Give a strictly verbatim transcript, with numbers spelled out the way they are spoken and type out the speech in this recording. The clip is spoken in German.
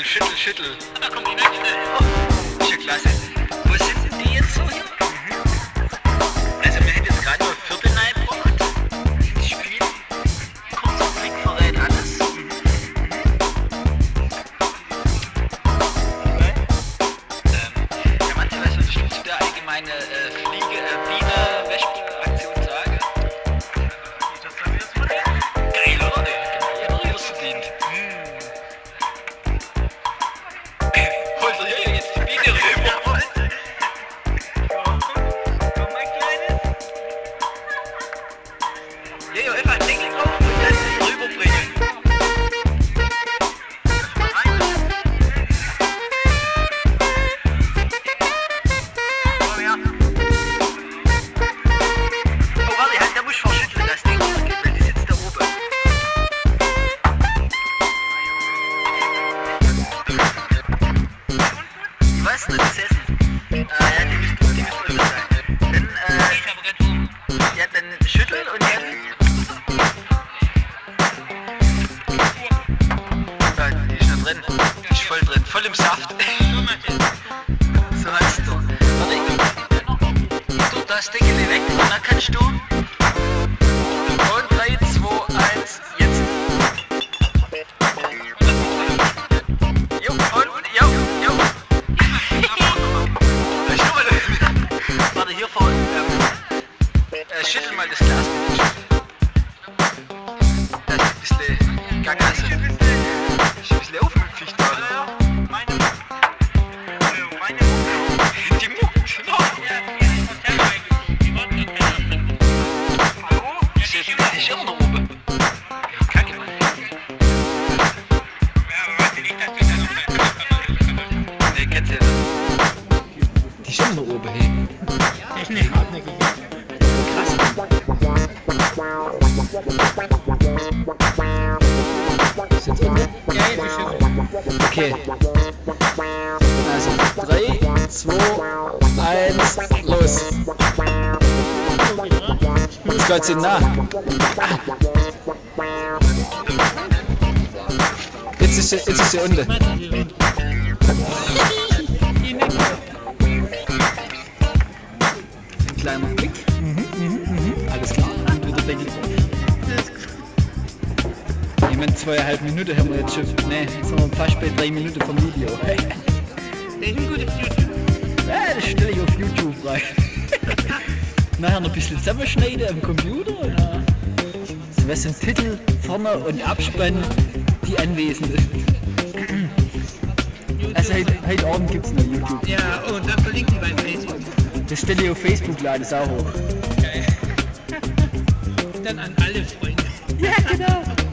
Schüttel, Schüttel. Da kommt die nächste. Oh, ist ja klasse. Wo sind denn die jetzt so hier? Also wir hätten jetzt gerade nur Viertel reingebracht. Das Spiel, kurzer Blick verrät alles. Okay. Ähm, ja, manche, was würdest du zu der allgemeine äh, Fliege, äh, Biene, Wespe-Aktion sagen? Geil, oder? Genau, jeder Rüber verdient. Holt er hier jetzt die Biene rüber? Komm, mein Kleines. Ja, ja, einfach einen Deckel drauf und dann rüberbringen. Komm her. Oh, warte, halt, der muss verschütteln, das Ding runtergeht, weil die sitzt da oben. Was? Das ist Essen. Äh, ja, die müssen, die müssen unten sein. Dann, äh, ja, dann schütteln und dann... Ja, die ist noch drin. Die ist voll drin, voll im Saft. So hast du. Warte, ich tu das Deckel weg und dann kannst du... Und drei, zwei, eins, jetzt. Jo, und, jo, jo. Warte, hier vor. Ähm, äh, schüttel mal das Glas. Das ist ein bisschen Gang, also. Ist ein bisschen aufmüpfig da. Die Muckt, genau. Die ist immer noch oben. Kacke, Mann. Nee, kennst du ja nicht. Die ist immer noch oben, hey. Der ist nicht hartnäckig. Ist jetzt unten? Ja, jetzt ist es. Okay. Also drei, zwei, eins, los. Jetzt geht's ihm nach. Ah. Jetzt ist sie, jetzt ist sie unten. Die nächste. Ein kleiner Blick. Alles klar. Und wieder Deckel drauf. Ich meine, zweieinhalb Minuten haben wir jetzt schon. Ne, jetzt sind wir fast bei drei Minuten vom Video. Der ist ein gutes YouTube. Ja, das stelle ich auf YouTube rein. Nachher noch ein bisschen zusammenschneiden am Computer. Und dann so was im Titel vorne und Abspann die Anwesenden. Also heute, heute Abend gibt es noch YouTube. Ja, und dann verlinkt die bei Facebook. Das stelle ich auf Facebook, lade es auch hoch. Geil. Dann an alle Freunde. Ja, genau.